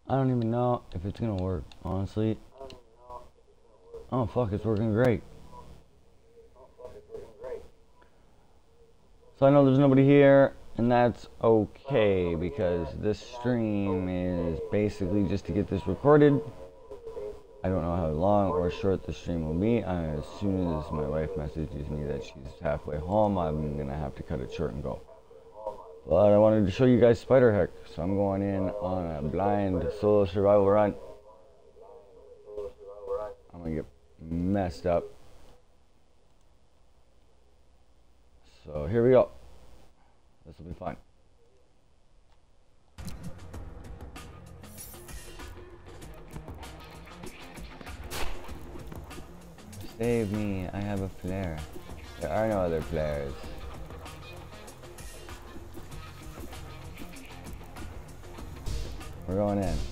I don't even know if it's gonna work, honestly. Oh fuck, it's working great. So I know there's nobody here, and that's okay, because this stream is basically just to get this recorded. I don't know how long or short the stream will be. As soon as my wife messages me that she's halfway home, I'm gonna have to cut it short and go. But I wanted to show you guys Spiderheck, so I'm going in on a blind solo survival run. I'm gonna get messed up. So here we go. This will be fun. Save me, I have a flare. There are no other flares. We're going in.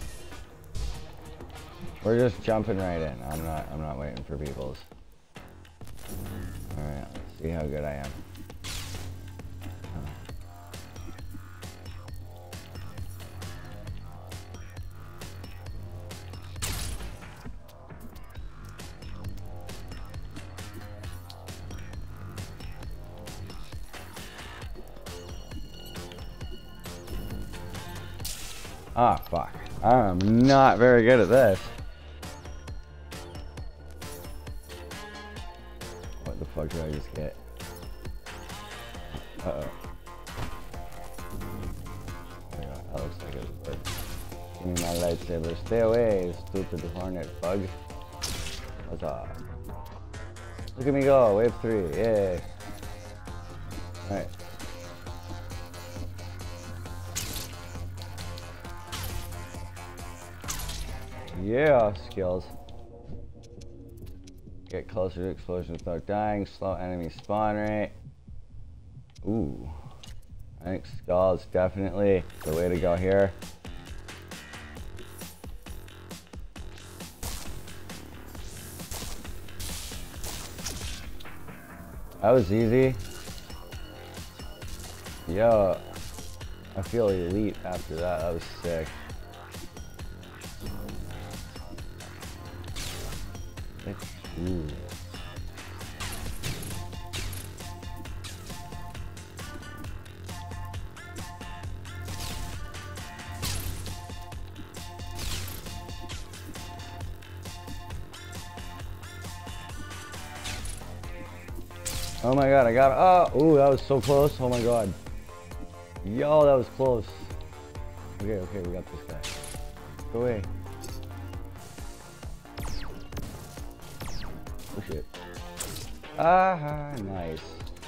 We're just jumping right in. I'm not waiting for peoples. Alright, let's see how good I am. Ah, fuck. I'm not very good at this. What the fuck did I just get? Uh-oh. Oh my god, that looks like it's good. Give me my lightsaber. Stay away, stupid hornet bug. What's up? Look at me go, wave 3, yay. Alright. Yeah, skills. Get closer to explosions without dying. Slow enemy spawn rate. Ooh. I think skull is definitely the way to go here. That was easy. Yo, I feel elite after that. That was sick. Ooh. Oh my god, I got it. Oh, ooh, that was so close. Oh my god. Yo, that was close. Okay, we got this guy. Go away. Oh shit. Ah, nice.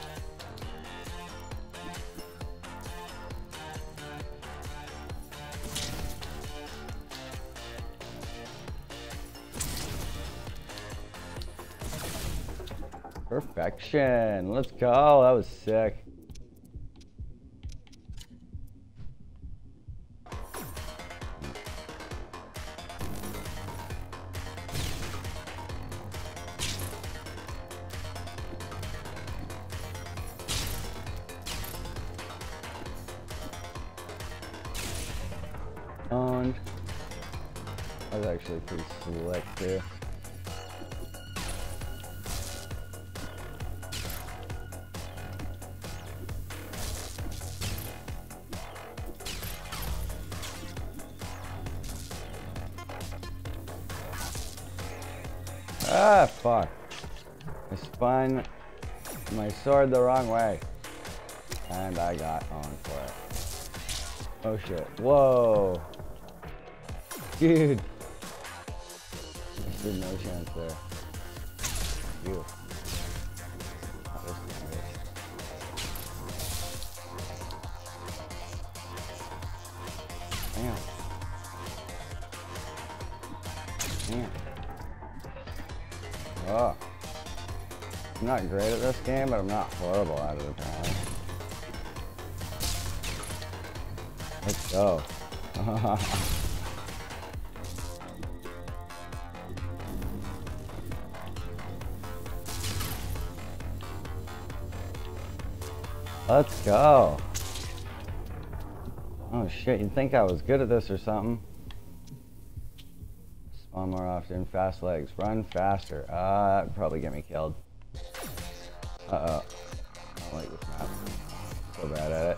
Perfection. Let's go. That was sick. That was actually pretty slick too. Ah, fuck. I spun my sword the wrong way. And I got on for it. Oh shit. Whoa. Dude. There's no chance there. You. Not this time. Damn. Damn. Oh. I'm not great at this game, but I'm not horrible at it apparently. Let's go. Let's go. Oh shit, you'd think I was good at this or something. Spawn more often. Fast legs. Run faster. That would probably get me killed. Uh-oh. I don't like this map. So bad at it.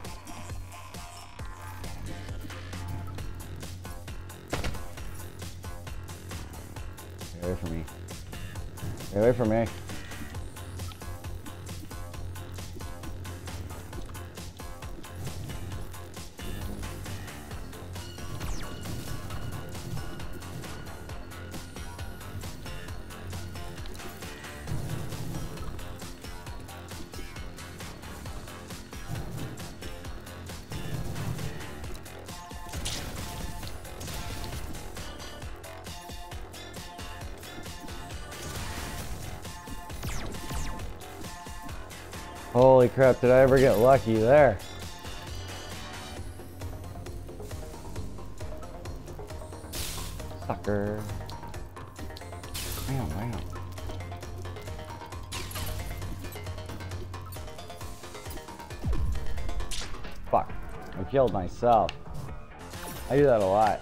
Get away from me. Get away from me. Holy crap, did I ever get lucky there? Sucker. Damn. Fuck. I killed myself. I do that a lot.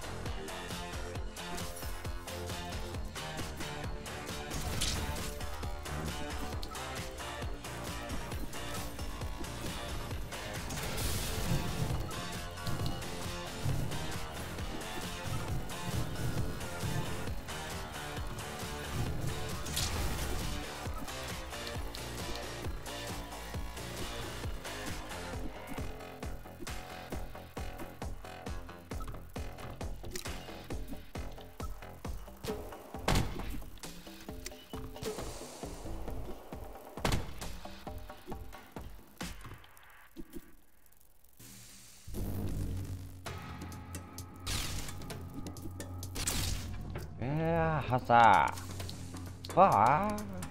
Yeah, huzzah! Wah!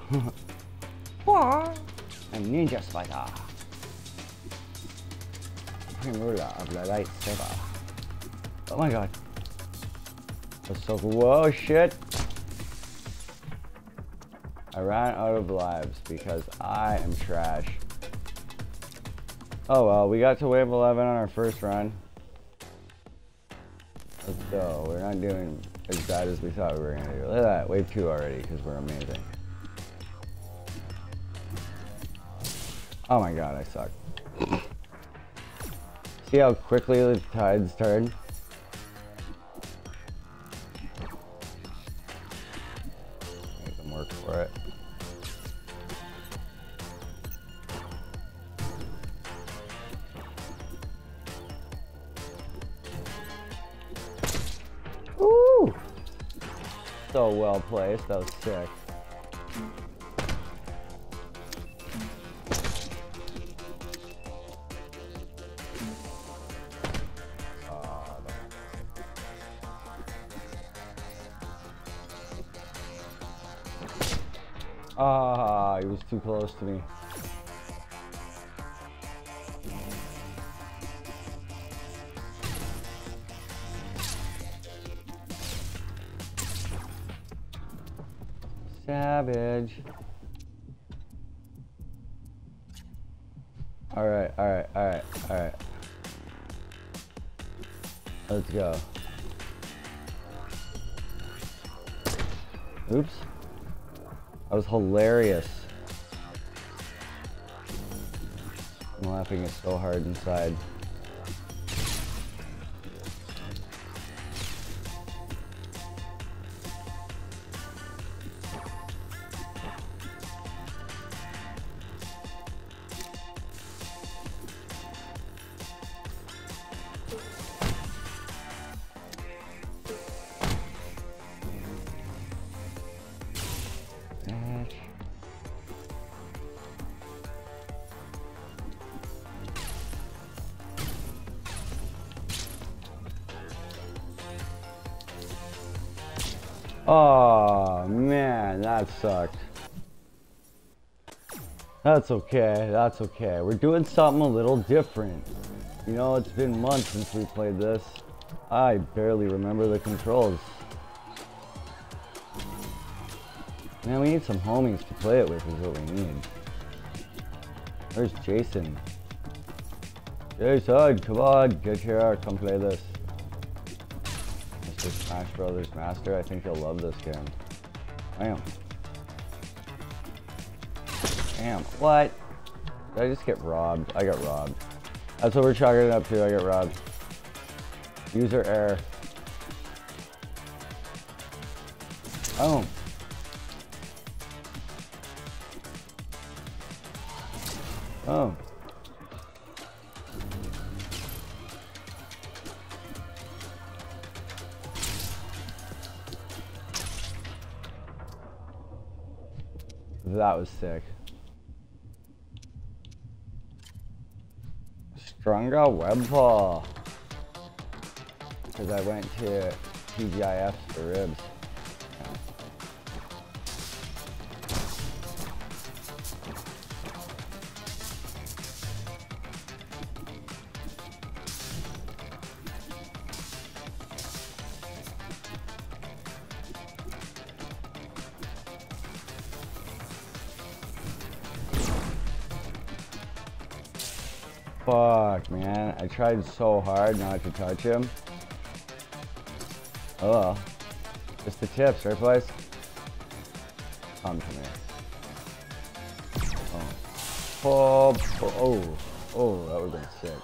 Wah! I'm Ninja Spider! Supreme ruler of the lightsaber. Oh my god. That's so cool. Whoa, shit! I ran out of lives because I am trash. Oh well, we got to wave 11 on our first run. Let's go. We're not doing as bad as we thought we were going to do. Look at that. Wave 2 already because we're amazing. Oh my god, I suck. See how quickly the tides turn? Make them work for it. Ooh! So well placed. That was sick. Ah, he was too close to me. Savage. Alright. Let's go. Oops. That was hilarious. I'm laughing it so hard inside. Oh man, that sucked. That's okay, that's okay. We're doing something a little different. You know, it's been months since we played this. I barely remember the controls. Man, we need some homies to play it with is what we need. Where's Jason? Jason, come on, get here, come play this. Super Smash Brothers Master. I think you'll love this game. Damn. Damn. What? Did I just get robbed? I got robbed. That's what we're chalking it up to. I got robbed. User error. Oh. Oh. That was sick. Stronger web ball. Because I went to TGIF for ribs. Fuck, man. I tried so hard not to touch him. Oh well. Just the tips, right, boys? Come to me. Oh. Oh, that would've been sick.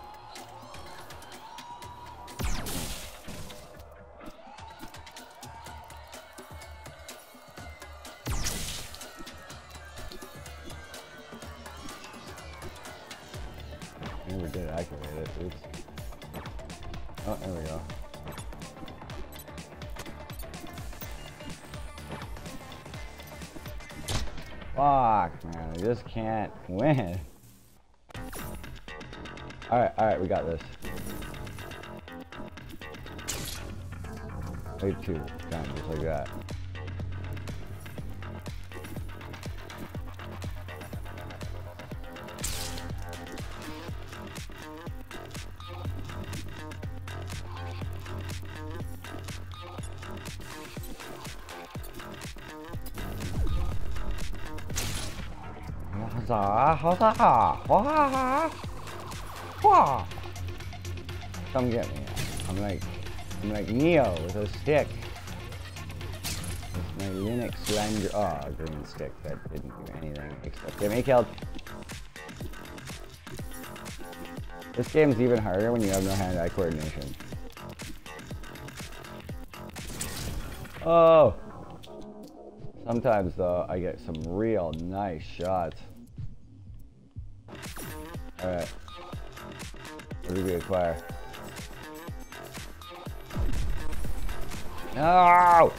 I never did activate it. Oops. Oh, there we go. Fuck, man. I just can't win. Alright, we got this. Wave 2. Done, just like that. Come get me. I'm like Neo with a stick. With my Linux Langer. Oh, a green stick that didn't do anything except get me killed. This game's even harder when you have no hand-eye coordination. Oh! Sometimes though, I get some real nice shots. Alright. What did we acquire? No!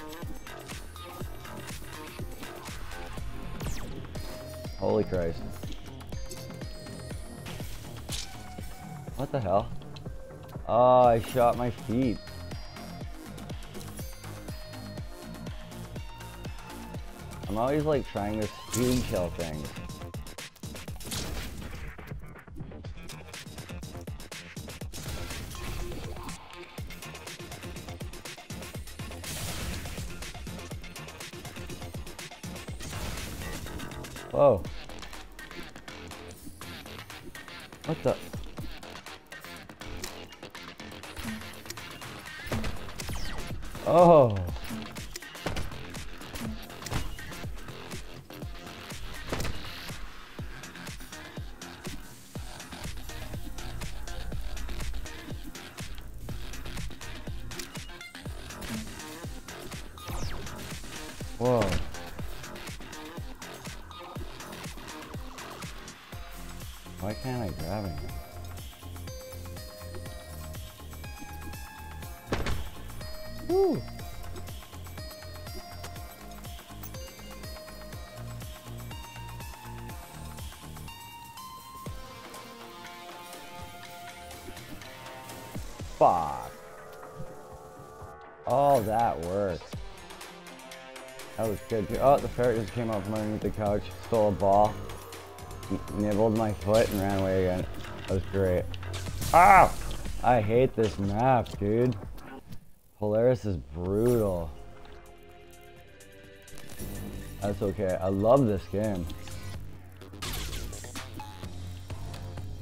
Holy Christ. What the hell? Oh, I shot my feet. I'm always like trying to speed kill things. Whoa. What the? Oh. Whoa. Why can't I grab him? Woo! Fuck. Oh, that worked. That was good too. Oh, the ferret just came up from underneath the couch, stole a ball, nibbled my foot, and ran away again. That was great. Ah! I hate this map, dude. Polaris is brutal. That's okay. I love this game.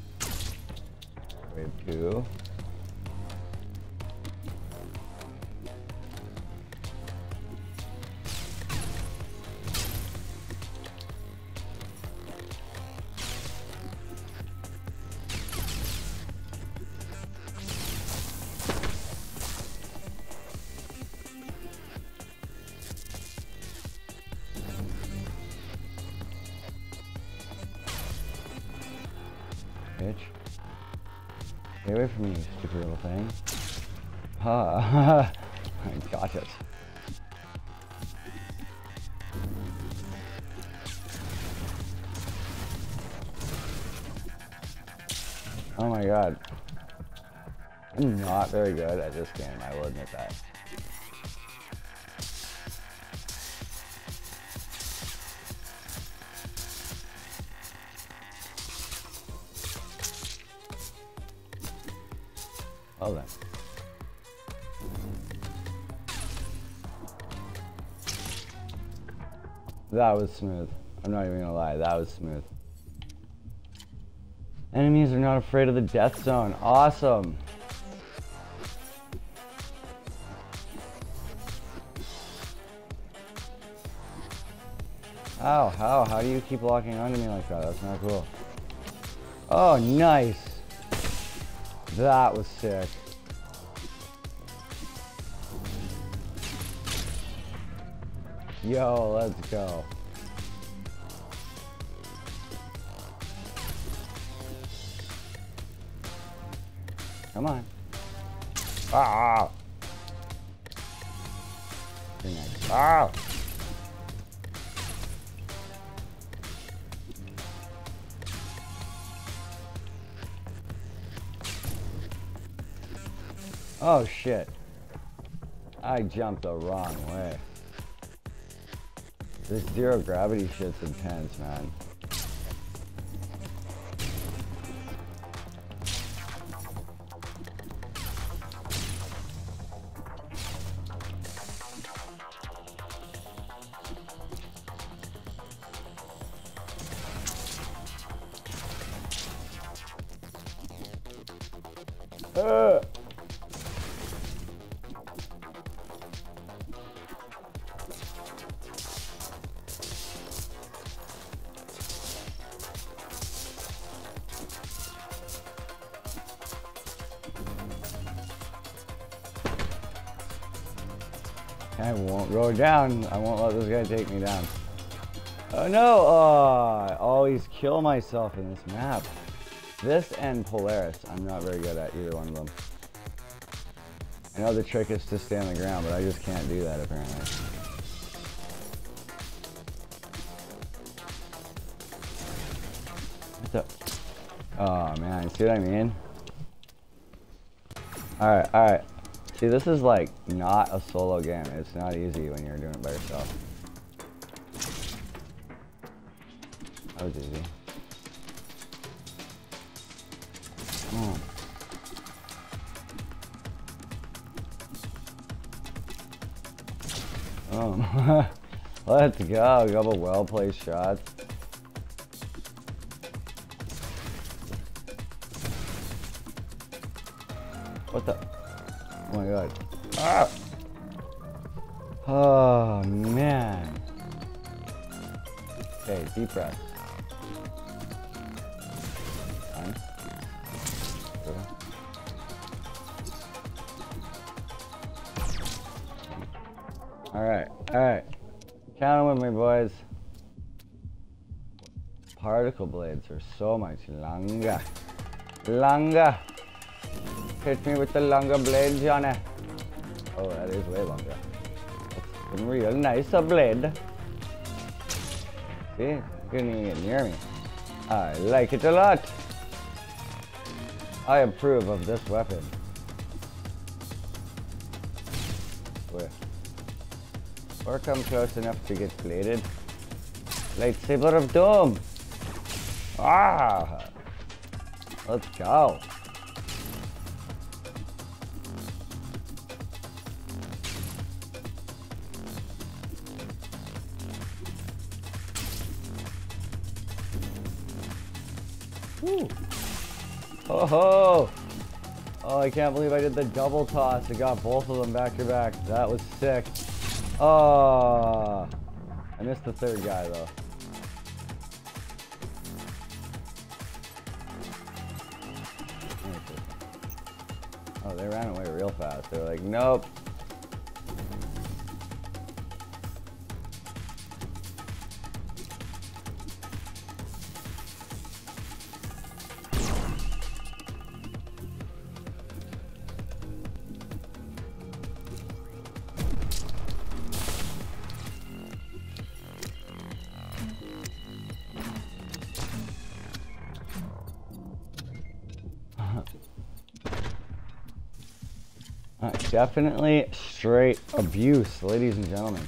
Wave 2. Stay away from me, you stupid little thing. I got it. Oh my god. I'm not very good at this game, I will admit that. Well then. That was smooth. I'm not even gonna lie, that was smooth. Enemies are not afraid of the death zone. Awesome. Ow, how do you keep locking onto me like that? That's not cool. Oh, nice. That was sick. Yo, let's go. Come on. Ah! You're next. Ah! Oh shit. I jumped the wrong way. This zero gravity shit's intense, man. I won't go down. I won't let this guy take me down. Oh no! Oh, I always kill myself in this map. This and Polaris, I'm not very good at either one of them. I know the trick is to stay on the ground, but I just can't do that apparently. What's up? Oh man, see what I mean? Alright. See, this is like not a solo game. It's not easy when you're doing it by yourself. That was easy. Let's go. A couple well-placed shots. What the? Oh my god. Ah! Oh man. Okay, deep breath. Fine. Alright. Count 'em with me, boys. Particle blades are so much longer. Hit me with the longer blade, Johnny. Oh, that is way longer. That's a real nice blade. See? You couldn't even get near me. I like it a lot. I approve of this weapon. Where? Or come close enough to get bladed. Lightsaber of Doom. Ah! Let's go. Woo. Oh, I can't believe I did the double toss. I got both of them back to back. That was sick. Oh, I missed the third guy though. Oh, they ran away real fast. They were like, nope. Definitely straight abuse, ladies and gentlemen.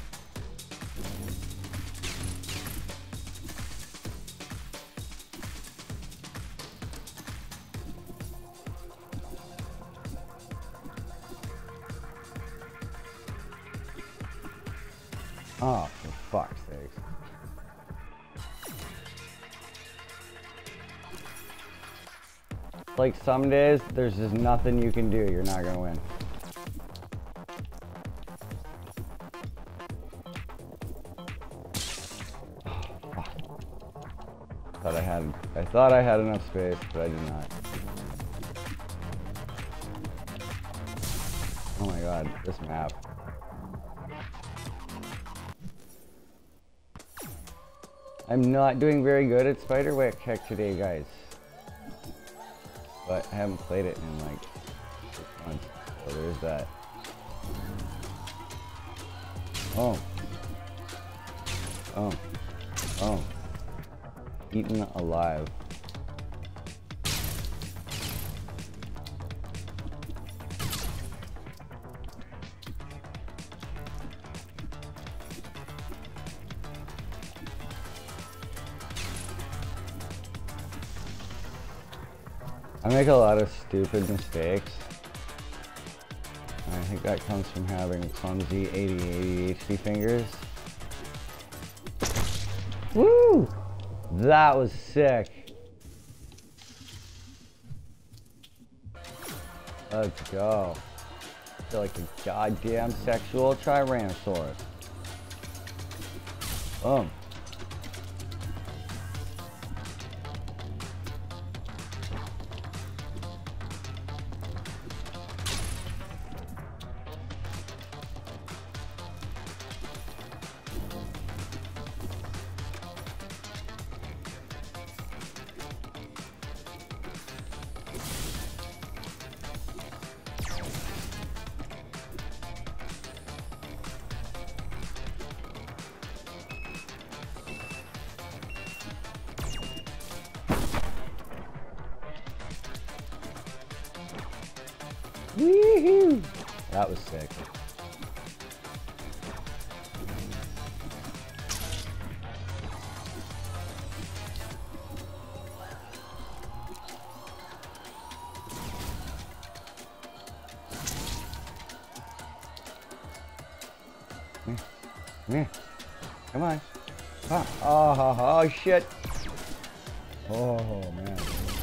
Oh, for fuck's sakes. Like some days, there's just nothing you can do. You're not gonna win. I thought I had enough space, but I did not. Oh my god, this map. I'm not doing very good at Spiderwick Heck today, guys. But I haven't played it in like 6 months, so there's that. Oh. Oh. Oh. Eaten alive. I make a lot of stupid mistakes. I think that comes from having clumsy 80/80 ADHD fingers. Woo! That was sick. Let's go. I feel like a goddamn sexual Tyrannosaurus. Boom. Woohoo! That was sick. Come here. Come on. Oh, shit. Oh, man.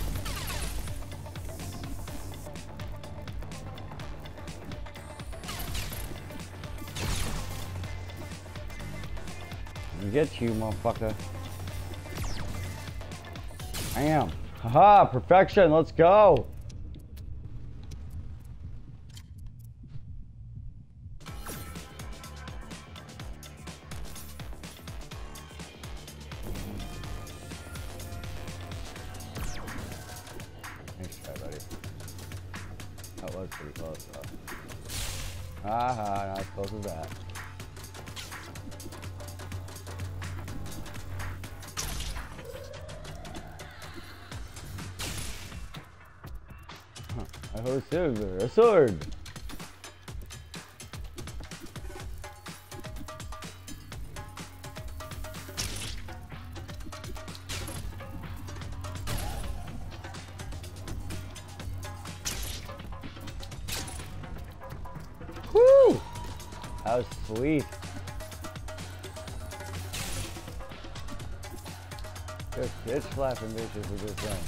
Get you, motherfucker. I am. Haha, perfection. Let's go. Nice try, buddy. That was pretty close, though. Haha, not as close as that. I have a silver, a sword. Woo! That was sweet. Just bitch slapping bitches with this thing.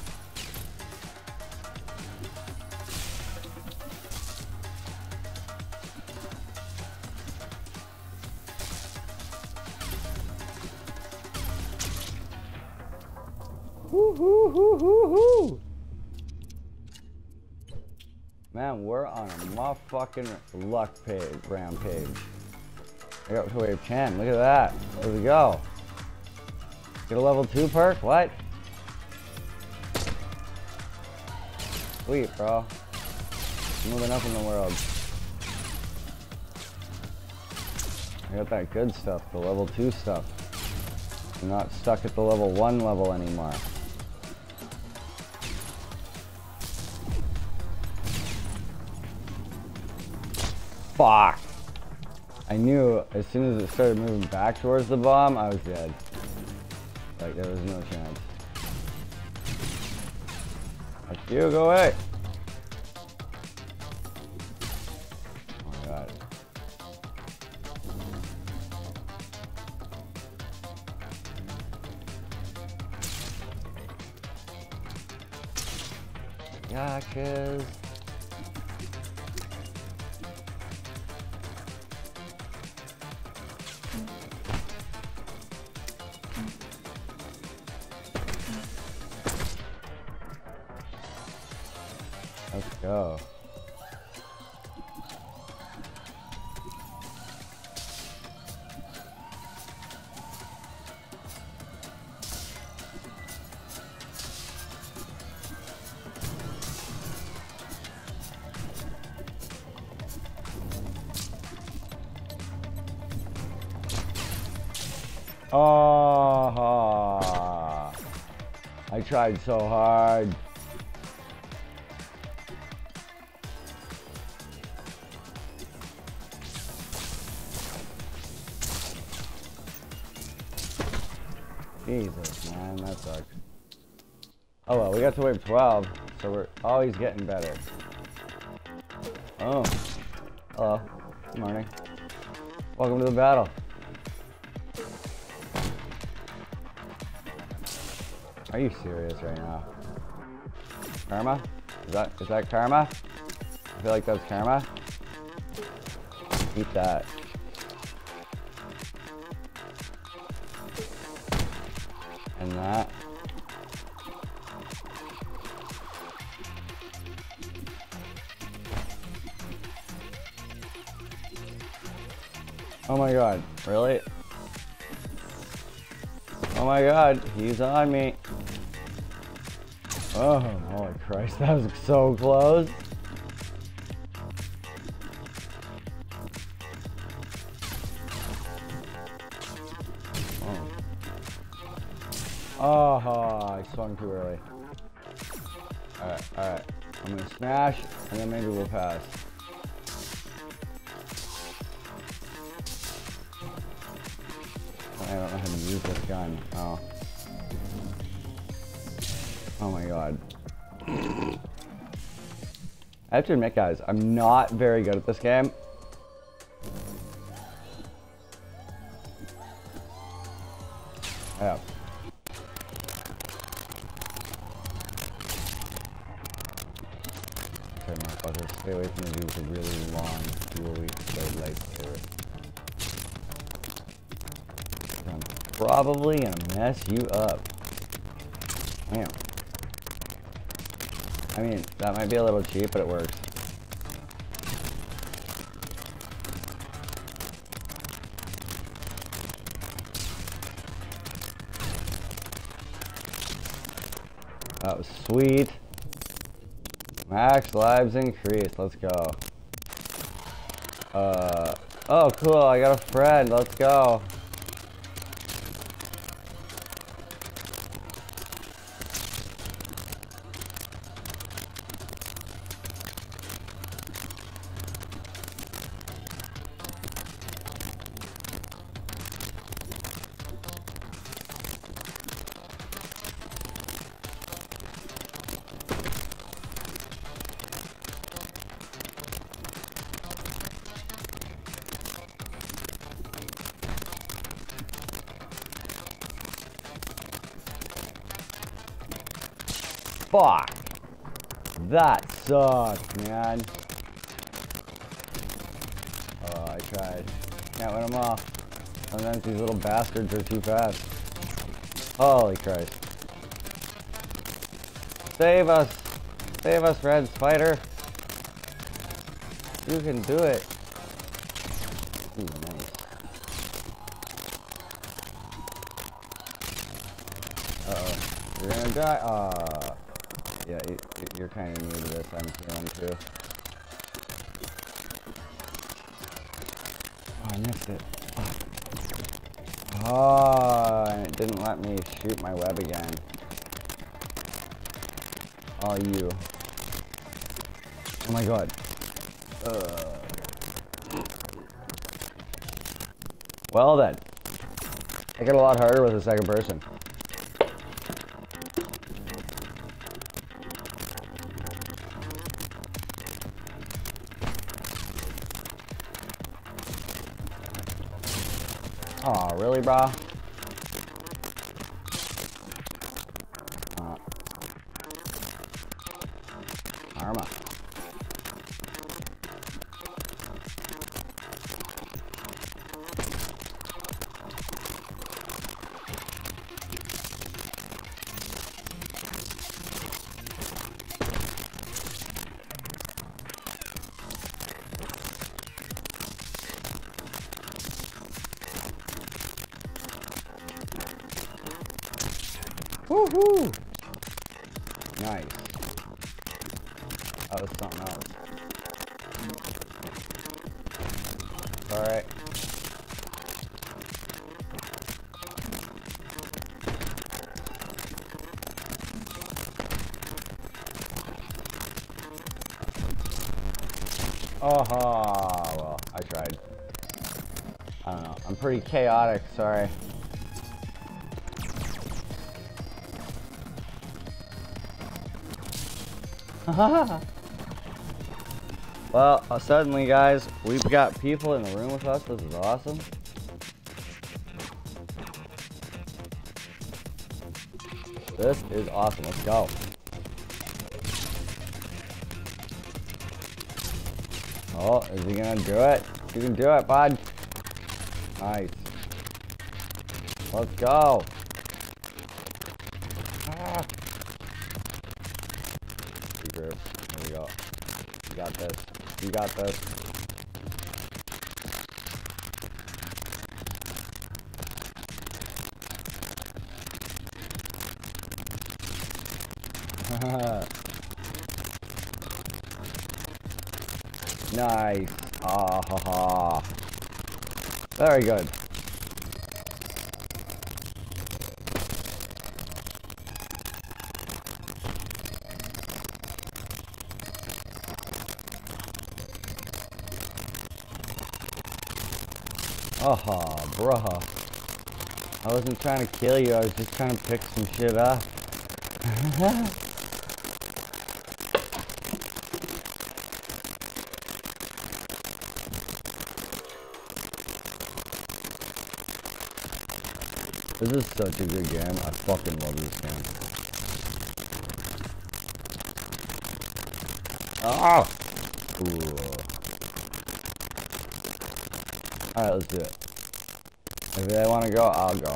Woo-hoo-hoo-hoo-hoo! Man, we're on a motherfucking luck page, rampage. I got to wave 10. Look at that. There we go. Get a level 2 perk? What? Sweet, bro. Moving up in the world. I got that good stuff, the level 2 stuff. I'm not stuck at the level 1 level anymore. Fuck! I knew as soon as it started moving back towards the bomb, I was dead. Like, there was no chance. Fuck you, go away! Oh my god. Gotchas. Let's go. Oh, I tried so hard. Jesus, man, that sucks. Oh well, we got to wave 12, so we're always getting better. Oh, hello, good morning. Welcome to the battle. Are you serious right now? Karma? Is that karma? I feel like that's karma. Eat that. And that. Oh my god, really? Oh my god, he's on me. Oh, holy Christ, that was so close. Oh, I swung too early. Alright. I'm gonna smash, and then maybe we'll pass. I don't know how to use this gun. Oh. Oh my god. I have to admit, guys, I'm not very good at this game. Yeah. Okay, motherfucker, stay away from me with a really long dual blade lightsaber. I'm probably gonna mess you up. Damn. I mean, that might be a little cheap, but it works. That was sweet. Max lives increased. Let's go. Oh, cool. I got a friend. Let's go. Fuck. That sucks, man. Oh, I tried. Can't win them all. Sometimes these little bastards are too fast. Holy Christ. Save us. Save us, Red Spider. You can do it. Ooh, nice. Uh-oh. You're gonna die. Yeah, you're kind of new to this, I'm feeling too. Oh, I missed it. Oh, and it didn't let me shoot my web again. Oh, you. Oh my god. Well then. Make it a lot harder with a second person. Aw, really, bro? Karma. Woohoo! Nice. That was something else. Alright. Oh, well, I tried. I don't know. I'm pretty chaotic, sorry. Well, suddenly, guys, we've got people in the room with us. This is awesome. This is awesome. Let's go. Oh, is he gonna do it? You can do it, bud. Nice. Let's go. Ah. Here we go. You got this. You got this. Nice. Ah ha ha. Very good. Oh, bruh. I wasn't trying to kill you, I was just trying to pick some shit up. This is such a good game. I fucking love this game. Ah! Ooh. Alright, let's do it. If they want to go, I'll go.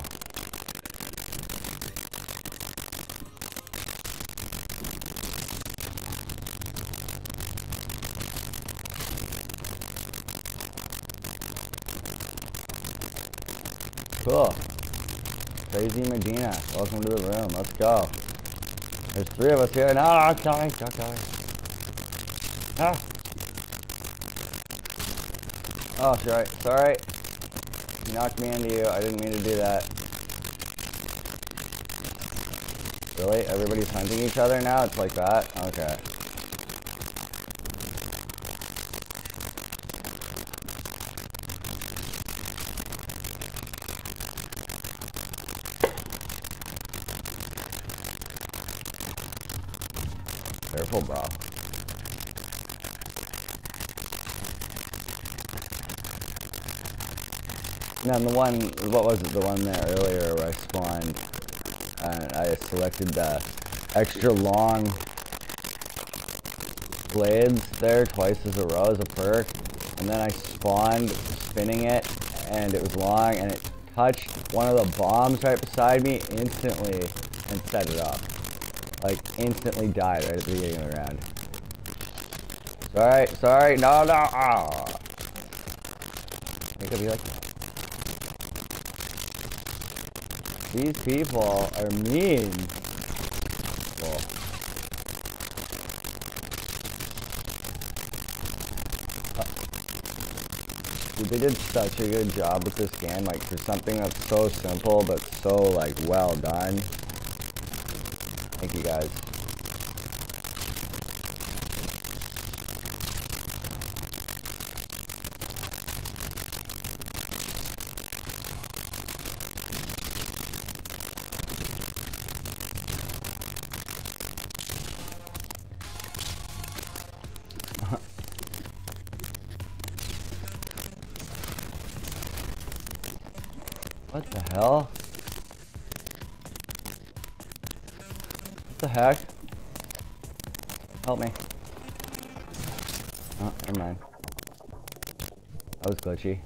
Cool. Crazy Medina, welcome to the room. Let's go. There's 3 of us here. No, sorry. Ah. Oh, sorry. You knocked me into you. I didn't mean to do that. Really? Everybody's hunting each other now? It's like that? Okay. Careful, bro. And then the one, what was it, the one there earlier where I spawned, and I selected the extra long blades there twice as a row as a perk, and then I spawned spinning it, and it was long, and it touched one of the bombs right beside me instantly and set it up. Like, instantly died right at the beginning of the round. Sorry, no, ah. It could be like, these people are mean. Cool. Dude, they did such a good job with this game, like, for something that's so simple, but so, like, well done. Thank you, guys. What the hell? What the heck? Help me. Oh, never mind. That was glitchy.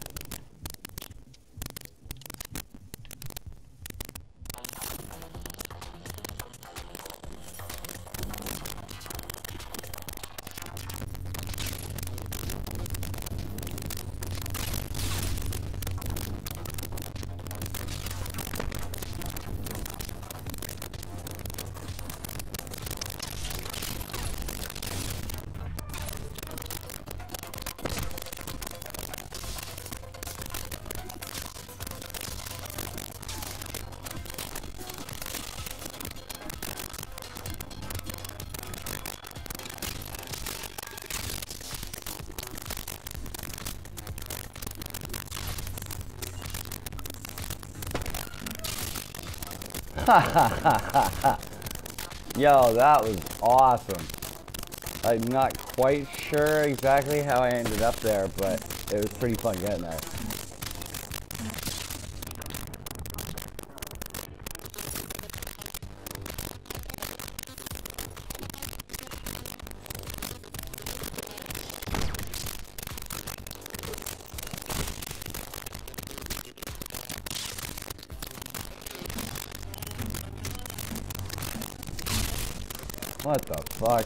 Yo, that was awesome. I'm not quite sure exactly how I ended up there, but it was pretty fun getting there. What the fuck?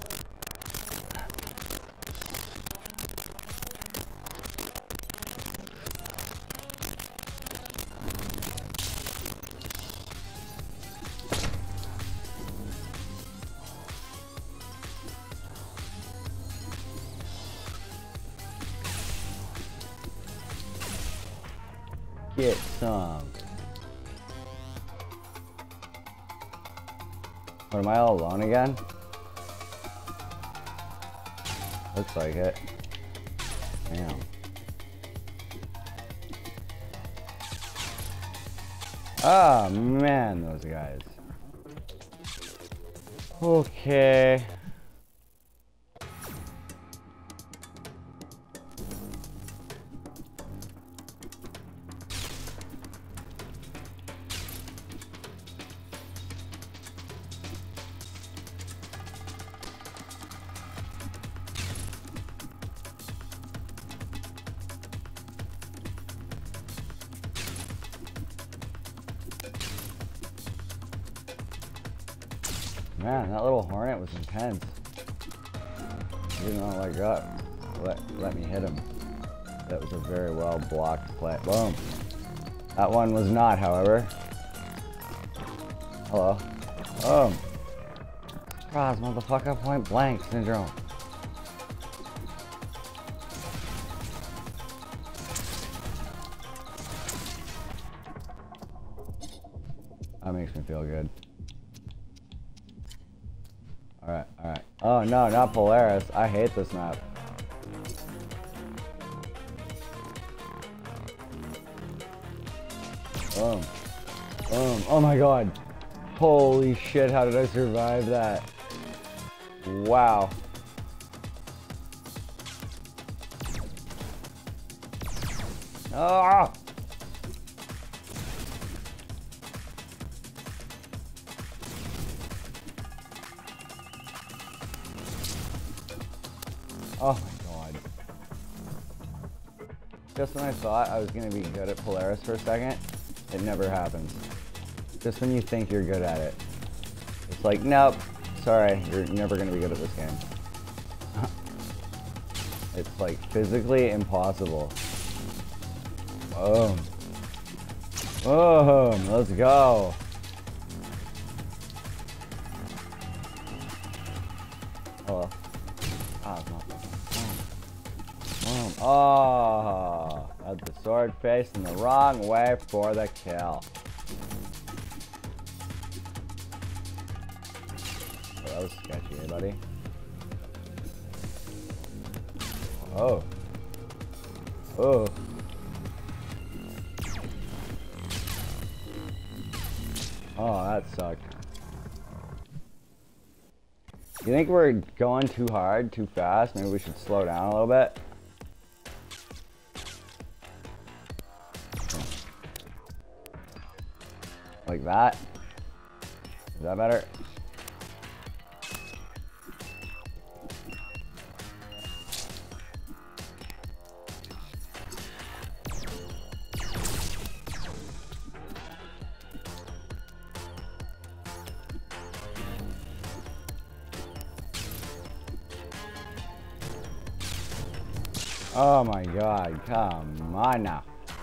Get some. What, am I all alone again? Looks like it. Damn. Oh man, those guys. Okay. Man, that little hornet was intense. He didn't want to let me hit him. That was a very well blocked play. Boom. That one was not, however. Hello. Boom. Surprise, motherfucker, point blank syndrome. That makes me feel good. Alright, alright. Oh no, not Polaris. I hate this map. Boom. Boom. Oh my god. Holy shit, how did I survive that? Wow. Ah! Oh my god. Just when I thought I was going to be good at Polaris for a second, it never happens. Just when you think you're good at it. It's like, nope, sorry, you're never going to be good at this game. It's like physically impossible. Boom. Boom, let's go. Hello. Ah, it's not. Boom. Oh, had the sword facing the wrong way for the kill. Oh, that was sketchy, eh, buddy? Oh. Oh. Oh, that sucked. You think we're going too hard, too fast? Maybe we should slow down a little bit. Like that. Is that better? Oh my god, come on now.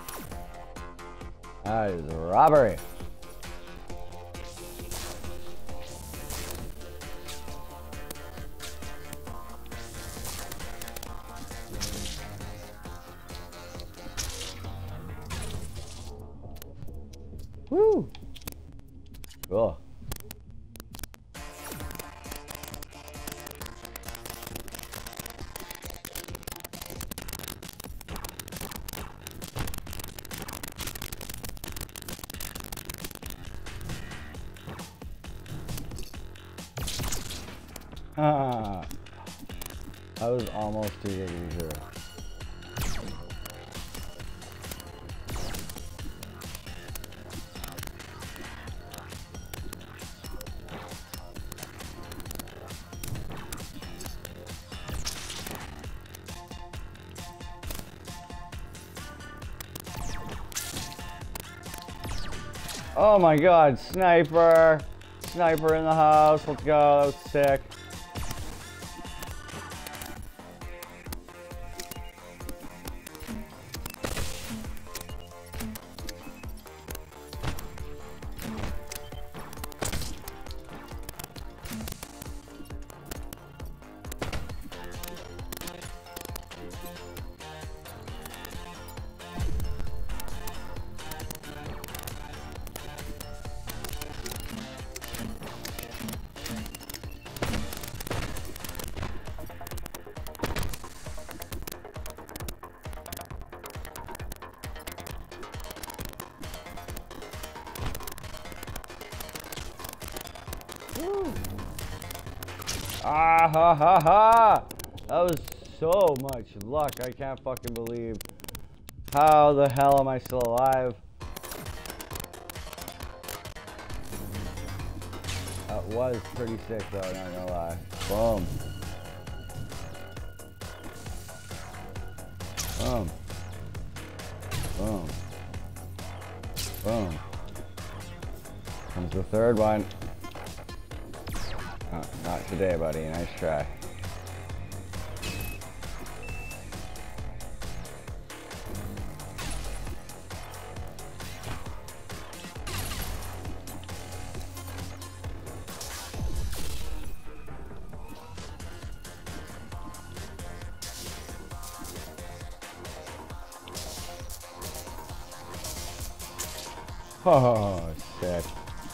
That is robbery. Woo! Cool. That was almost too good to be true. Oh my god, sniper! Sniper in the house, let's go, that was sick. Ah ha ha ha! That was so much luck. I can't fucking believe. How the hell am I still alive? That was pretty sick though, not gonna lie. Boom. Boom. Boom. Boom. Comes the third one. Oh, not today, buddy. Nice try. Oh, shit.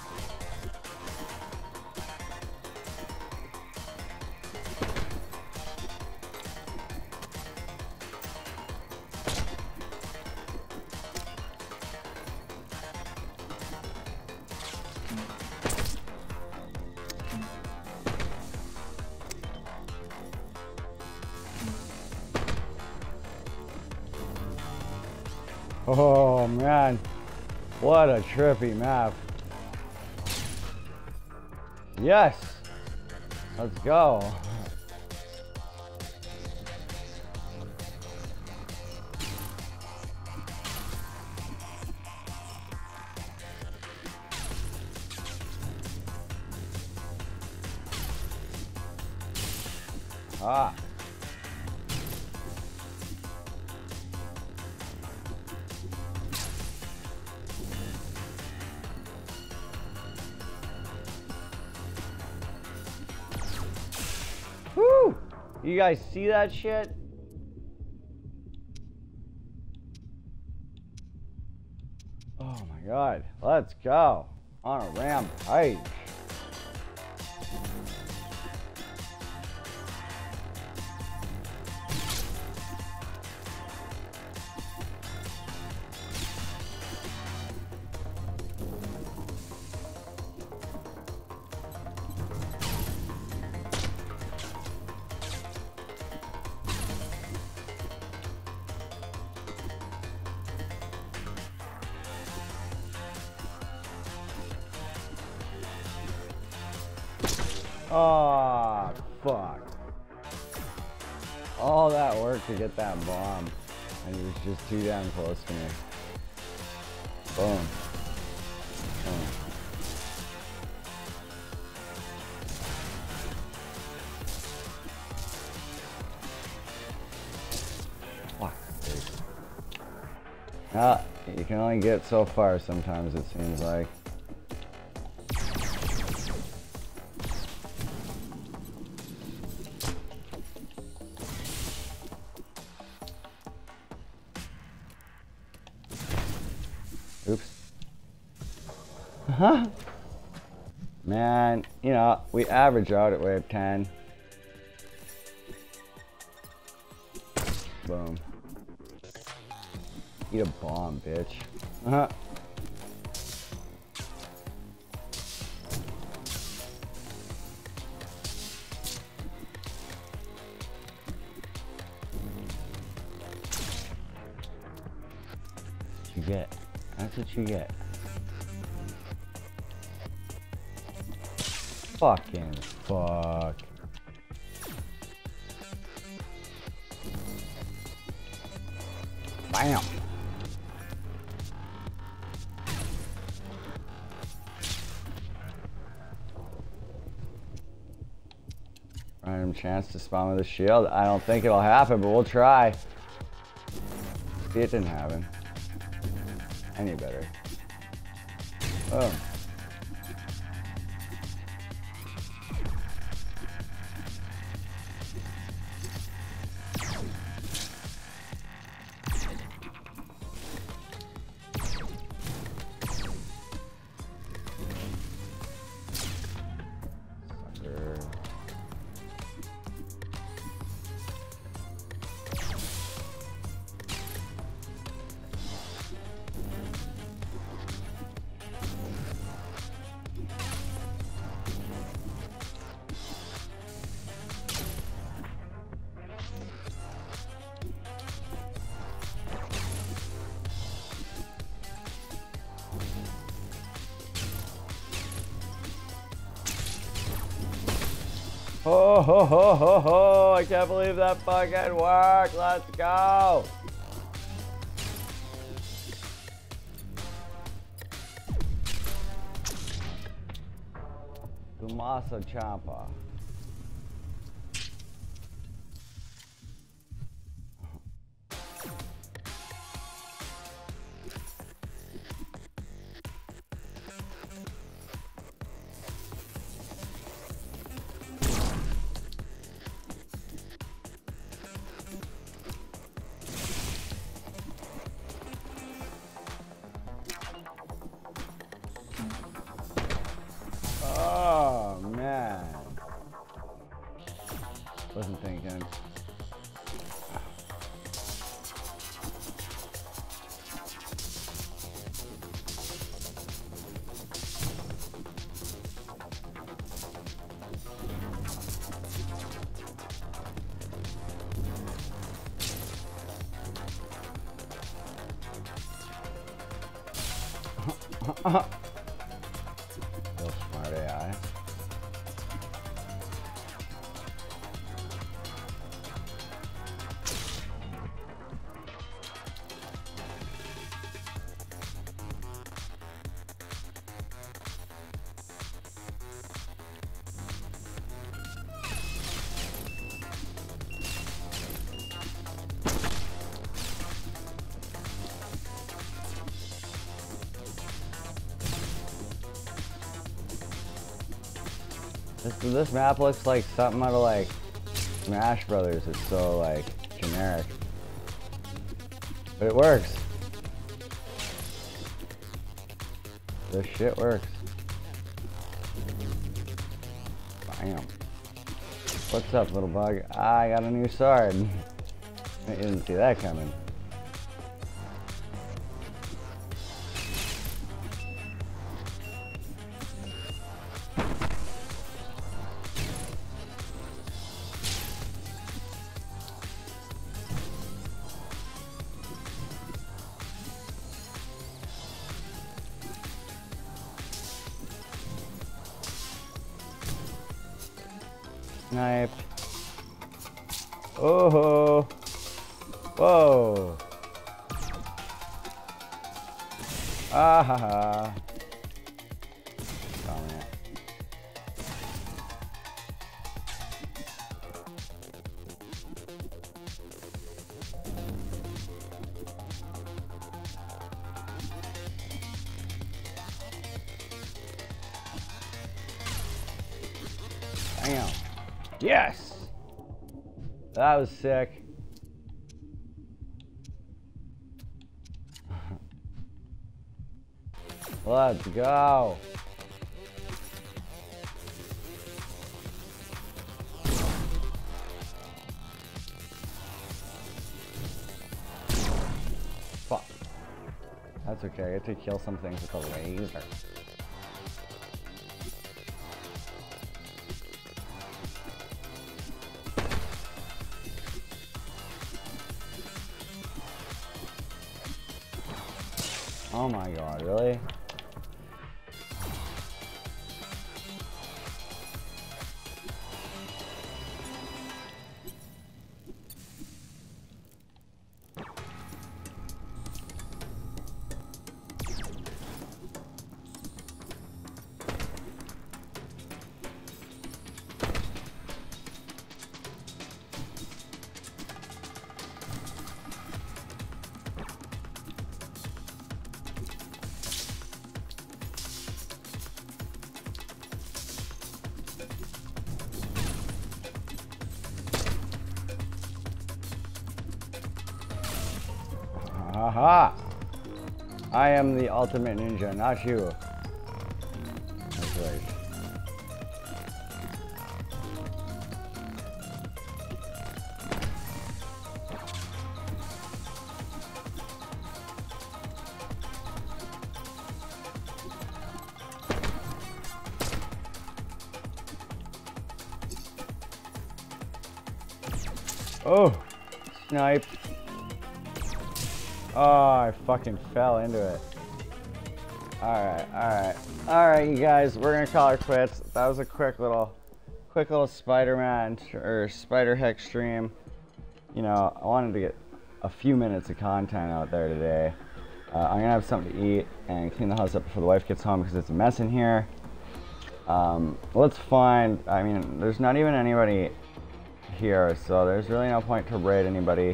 Oh, man. What a trippy map. Yes! Let's go. Ah. Woo! You guys see that shit? Oh my god. Let's go. On a rampage. Oh, fuck. All that work to get that bomb. And he was just too damn close to me. Boom. Boom. Fuck. You can only get so far sometimes, it seems like. Oops. Huh? Man, you know, we average out at wave 10. Boom. Eat a bomb, bitch. Uh-huh. You get. That's what you get. Fucking fuck. Bam. Random chance to spawn with a shield. I don't think it'll happen, but we'll try. See, it didn't happen. Any better. Oh. Ho ho ho ho ho! I can't believe that fucking worked. Let's go. Tommaso Ciampa. Oh man, wasn't thinking. Real smart AI. This map looks like something out of like Smash Brothers. It's so like generic, but it works. This shit works. Bam. What's up, little bug? I got a new sword. I didn't see that coming. sniped. Oh, whoa. Ah ha ha. Darn it. Damn. Yes! That was sick. Let's go. Fuck. That's okay. I get to kill some things with a laser. Oh my god, really? Haha! I am the ultimate ninja, not you. That's right. Oh! Sniped. Oh, I fucking fell into it. Alright, you guys, we're gonna call it quits. That was a quick little Spider-Man or Spider-Heck stream. You know, I wanted to get a few minutes of content out there today. I'm gonna have something to eat and clean the house up before the wife gets home because it's a mess in here. Let's find, I mean, there's not even anybody here, so there's really no point to raid anybody.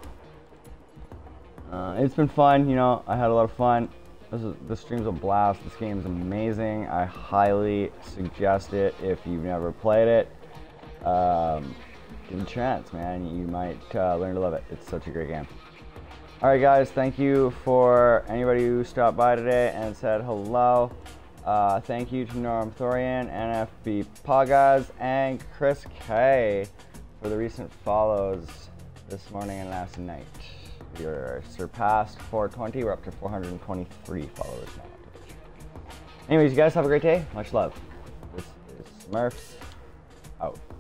It's been fun, you know, I had a lot of fun. This stream's a blast. This game's amazing. I highly suggest it if you've never played it. Give it a chance, man. You might learn to love it. It's such a great game. Alright guys, thank you for anybody who stopped by today and said hello. Thank you to Norm Thorian, NFB Pagaz, and Chris K for the recent follows this morning and last night. You're surpassed 420. We're up to 423 followers now. Anyways, you guys have a great day. Much love. This is Smurfs out.